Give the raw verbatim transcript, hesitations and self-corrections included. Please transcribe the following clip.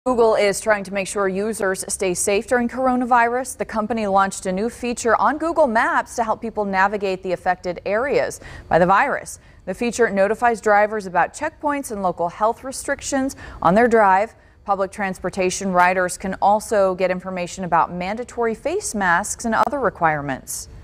Google is trying to make sure users stay safe during coronavirus. The company launched a new feature on Google Maps to help people navigate the affected areas by the virus. The feature notifies drivers about checkpoints and local health restrictions on their drive. Public transportation riders can also get information about mandatory face masks and other requirements.